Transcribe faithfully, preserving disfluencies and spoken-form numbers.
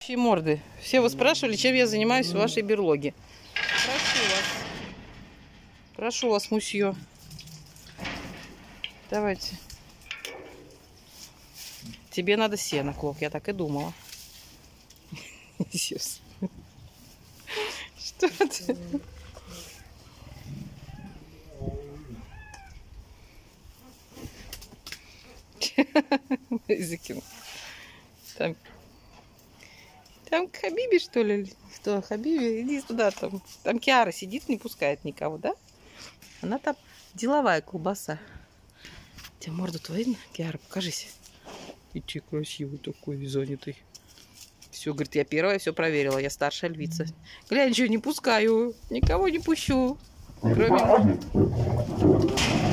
Морды. Все вы спрашивали, чем я занимаюсь в вашей берлоге. Прошу вас. Прошу вас, мусье. Давайте. Тебе надо сено, Клок, я так и думала. Что ты? Закинул. Там, там Хабиби, что ли? Что, Хабиби? Иди туда. Там, там Киара сидит, не пускает никого, да? Она там деловая колбаса. У тебя морду твою видно? Киара, покажись. И че красивый такой, занятый. Все, говорит, я первая все проверила. Я старшая львица. Глянь, что не пускаю. Никого не пущу. Кроме...